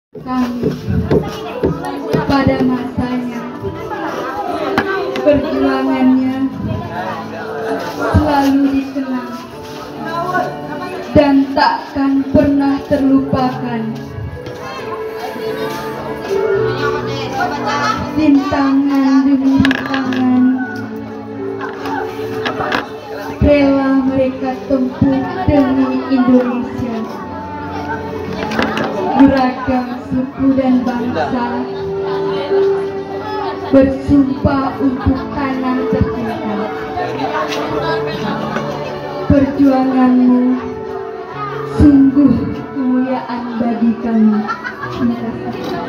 Kami pada masanya perjuangannya selalu dikenang dan takkan pernah terlupakan. Rintangan demi rintangan rela mereka tempuh demi Indonesia. Beragam suku dan bangsa bersumpah untuk tanah tercinta. Perjuanganmu sungguh kemuliaan bagi kami. Terima kasih.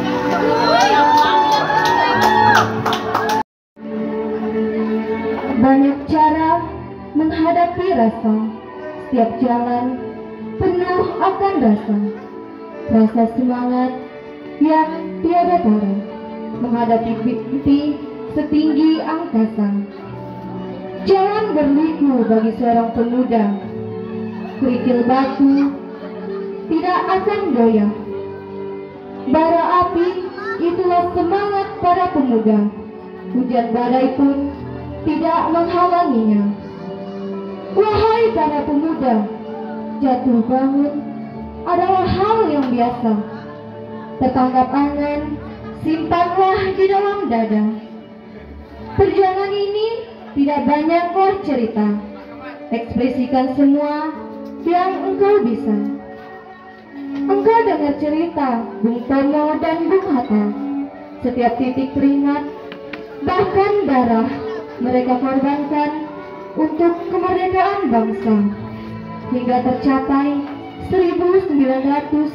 Banyak cara menghadapi rasa. Setiap jalan penuh akan rasa. Rasa semangat yang tiada tara menghadapi mimpi setinggi angkasa. Jalan berliku bagi seorang pemuda. Kerikil batu tidak akan goyah. Bara api itulah semangat para pemuda. Hujan badai pun tidak menghalanginya. Wahai para pemuda, jatuh bangun adalah hal yang biasa. Tertangkap angan, simpanlah di dalam dada. Perjuangan ini tidak banyaklah cerita. Ekspresikan semua yang engkau bisa. Engkau dengar cerita Bung Tomo dan Bung Hatta. Setiap titik keringat, bahkan darah, mereka korbankan untuk kemerdekaan bangsa hingga tercapai 1945.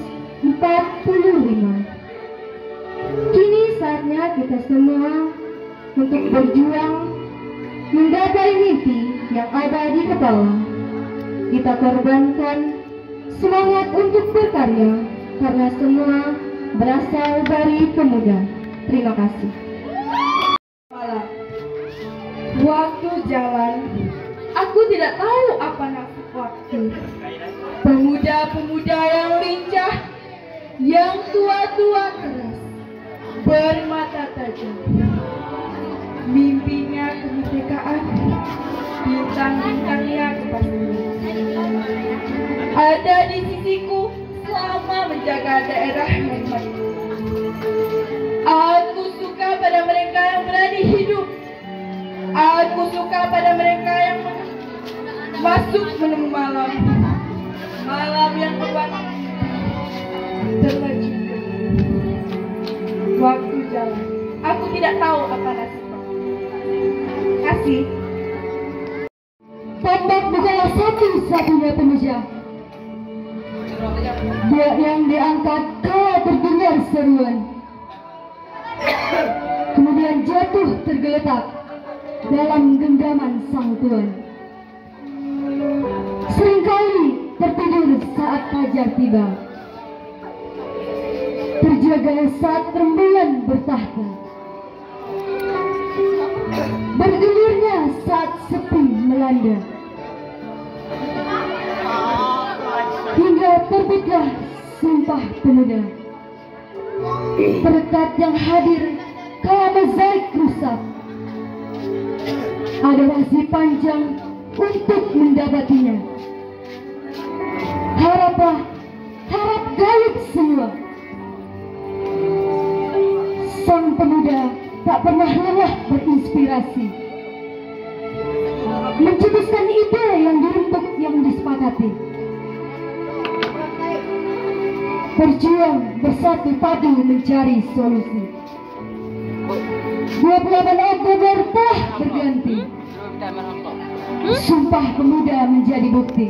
Kini saatnya kita semua untuk berjuang menggapai mimpi yang ada di kepala. Kita korbankan semangat untuk berkarya karena semua berasal dari pemuda. Terima kasih. Waktu jalan, aku tidak tahu apa nafsu waktu. Pemuda-pemuda yang lincah, yang tua-tua keras, bermata tajam. Mimpinya kemerdekaan, bintang-bintangnya kepastian. Ada di sisiku selama menjaga daerah yang maju. Aku suka pada mereka yang berani hidup. Aku suka pada mereka yang masuk menemui malam. Malam yang berwarna terlaju. Waktu jalan, aku tidak tahu apa nasibnya. Kasih. Tombak bukanlah satu-satunya pemuja. Dia yang diangkat kala terdengar seruan, kemudian jatuh tergeletak dalam genggaman sang tuan. Seringkali tertidur saat fajar tiba, terjaga saat rembulan bertahta, bergelirnya saat sepi melanda, hingga terbitlah Sumpah Pemuda. Perekat yang hadir kala mozaik rusak, ada rasi panjang untuk mendapatinya. Haraplah, harap gaib semua. Sang pemuda tak pernah lelah berinspirasi, mencetuskan ide yang dirembuk yang disepakati. Berjuang bersatu padu mencari solusi. 28 Oktober telah berganti. Sumpah Pemuda menjadi bukti.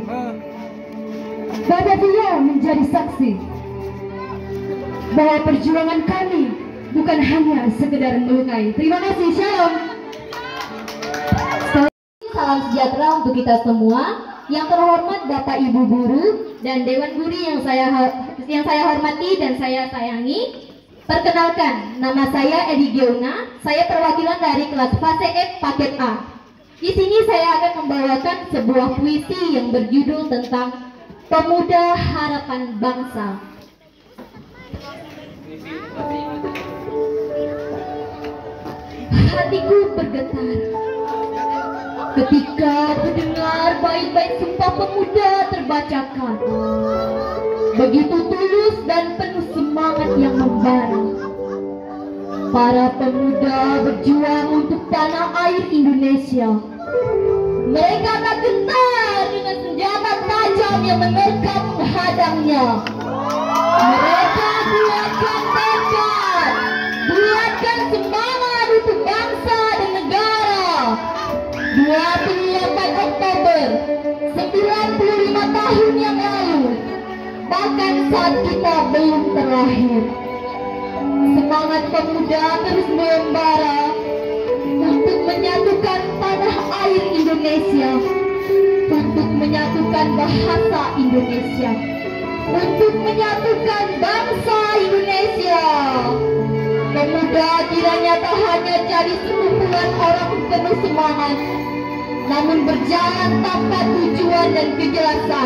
Batavia menjadi saksi bahwa perjuangan kami bukan hanya sekedar melukai. Terima kasih, shalom. Salam sejahtera untuk kita semua. Yang terhormat Bapak Ibu Guru dan Dewan Guru yang saya hormati dan saya sayangi. Perkenalkan, nama saya Edi Giona. Saya perwakilan dari kelas fase F paket A. Di sini saya akan membawakan sebuah puisi yang berjudul tentang Pemuda Harapan Bangsa. Hatiku bergetar ketika mendengar bait-bait Sumpah Pemuda terbacakan. Begitu tulus dan penuh semangat yang membara. Para pemuda berjuang untuk tanah air Indonesia. Mereka tak gentar dengan senjata tajam yang menerkam menghadangnya. Mereka buatkan tekad, buatkan semangat untuk bangsa dan negara. 28 Oktober 95 tahun yang lalu, bahkan saat kita belum terlahir, semangat pemuda terus membara untuk menyatukan tanah air Indonesia, untuk menyatukan bahasa Indonesia, untuk menyatukan bangsa Indonesia. Pemuda kiranya tak hanya jadi sekumpulan orang penuh semangat, namun berjalan tanpa tujuan dan kejelasan.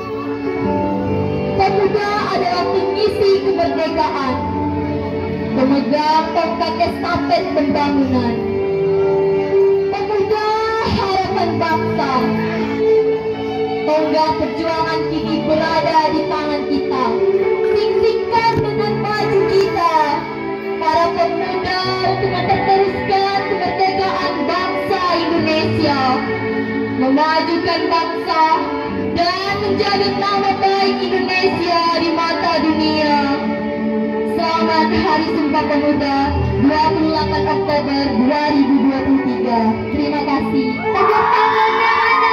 Pemuda adalah pengisi kemerdekaan, pemegang tongkat estafet pembangunan. Pemuda harapan bangsa. Tonggak perjuangan kini berada di tangan kita. Sing-singkan dengan maju kita, para pemuda, untuk meneruskan kemerdekaan bangsa Indonesia, memajukan bangsa dan menjaga nama baik Indonesia di mata dunia. Selamat Hari Sumpah Pemuda 28 Oktober 2023. Terima kasih. Tepuk tangannya ada.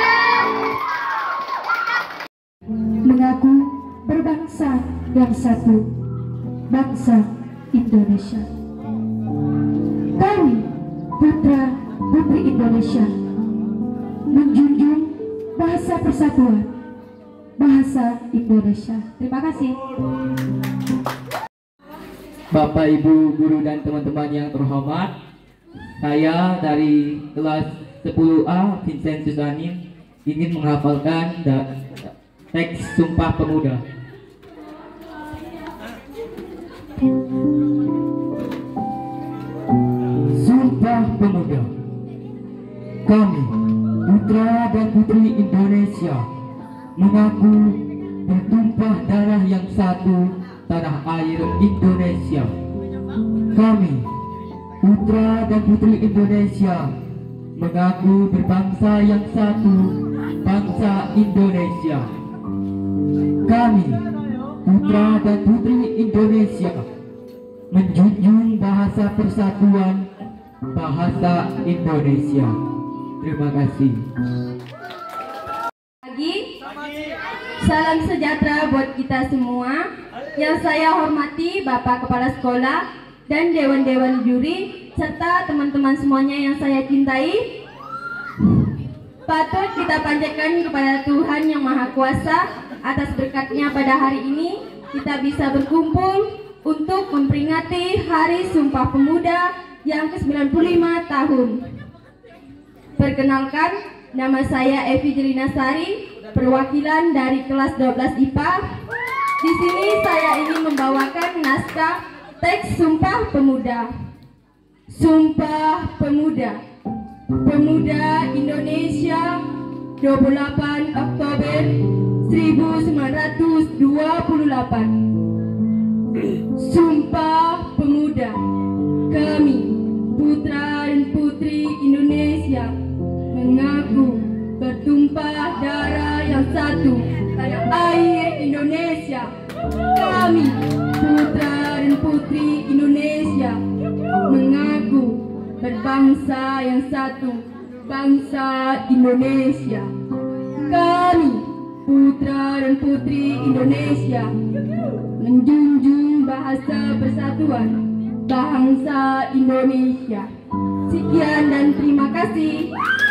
Mengaku berbangsa yang satu, bangsa Indonesia. Kami, putra-putri Indonesia, menjunjung bahasa persatuan, bahasa Indonesia. Terima kasih. Bapak, Ibu, Guru, dan teman-teman yang terhormat, saya dari kelas 10A Vincent Susanin ingin menghafalkan teks Sumpah Pemuda. Sumpah Pemuda. Kami, putra dan putri Indonesia, mengaku bertumpah darah yang satu, tanah air Indonesia. Kami, putra dan putri Indonesia, mengaku berbangsa yang satu, bangsa Indonesia. Kami, putra dan putri Indonesia, menjunjung bahasa persatuan, bahasa Indonesia. Terima kasih. Salam sejahtera buat kita semua. Yang saya hormati Bapak Kepala Sekolah dan Dewan-Dewan Juri, serta teman-teman semuanya yang saya cintai. Patut kita panjatkan kepada Tuhan Yang Maha Kuasa atas berkatnya pada hari ini kita bisa berkumpul untuk memperingati Hari Sumpah Pemuda yang ke-95 tahun. Perkenalkan, nama saya Evi Jelina Sari, perwakilan dari kelas 12 IPA. Di sini saya ingin membawakan naskah teks Sumpah Pemuda. Sumpah Pemuda. Pemuda Indonesia, 28 Oktober 1928. Sumpah Pemuda. Kami, putra dan putri Indonesia, mengaku bertumpah darah yang satu, tanah air Indonesia. Kami, putra dan putri Indonesia, mengaku berbangsa yang satu, bangsa Indonesia. Kami, putra dan putri Indonesia, menjunjung bahasa persatuan, bangsa Indonesia. Sekian dan terima kasih.